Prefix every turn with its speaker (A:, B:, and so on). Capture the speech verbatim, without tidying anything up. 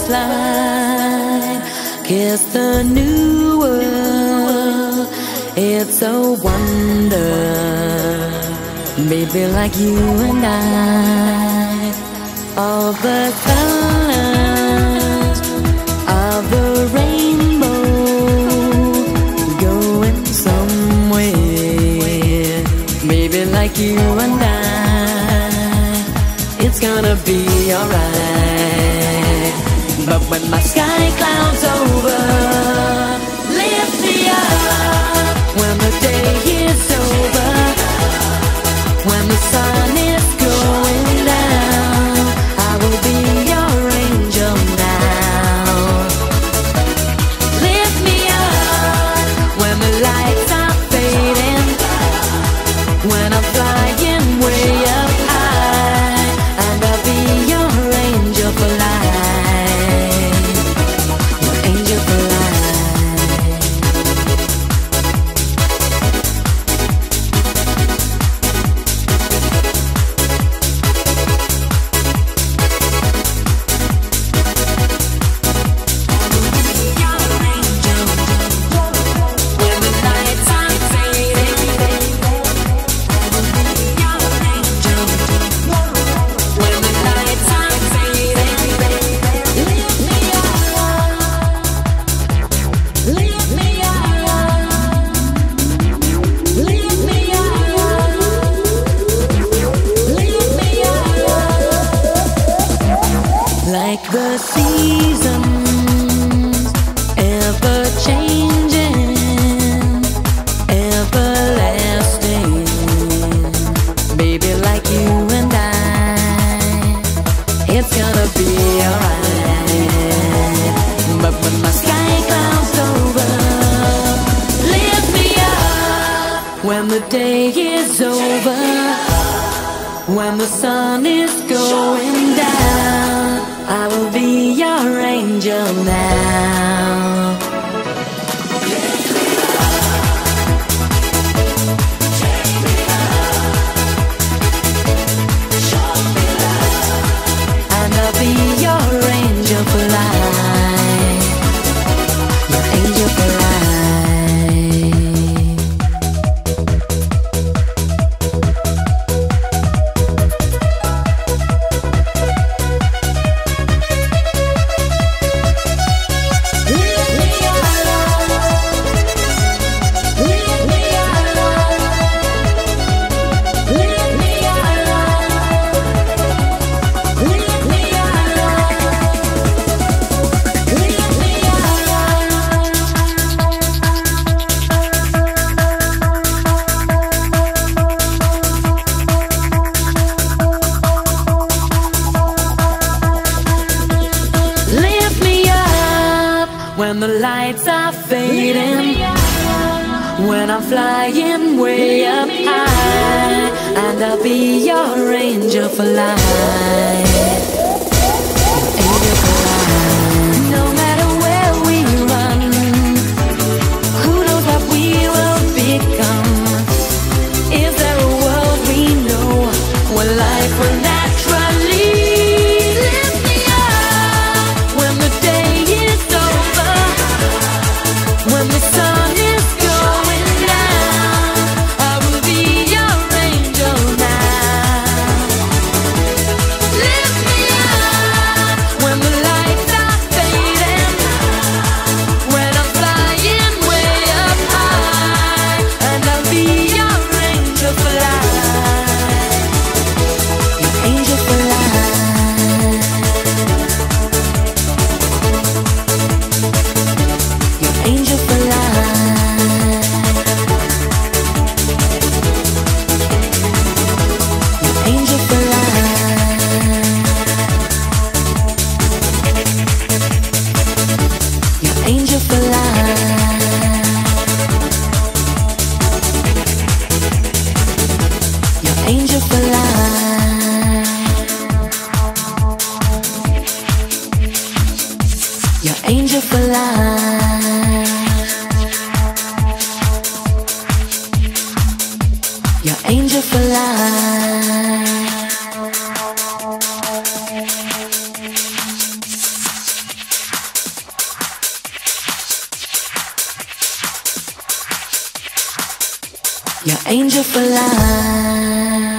A: fly, kiss the new world. It's a wonder, baby, like you and I. All the colors of the rainbow going somewhere, baby, like you and I. It's gonna be alright. But when my sky clouds over, lift me up. When the day is over, when the sun is going down, I will be your angel now. Lift me up when the lights are fading, when I'm flying way up high, and I'll be your angel for life, your angel for life. Like the seasons, ever changing, everlasting, baby, like you and I. It's gonna be alright. But when my sky clouds over, lift me up. When the day is over, when the sun is going down, I will be your angel now. And I'll be your angel for life, your angel for life. When the lights are fading, when I'm flying way up high, and I'll be your angel for life, angel for life. No matter where we run, who knows what we will become? Is there a world we know where life will naturally lift me up? When the day is over, when the sun is going down, I will be your angel now. Lift your angel for life.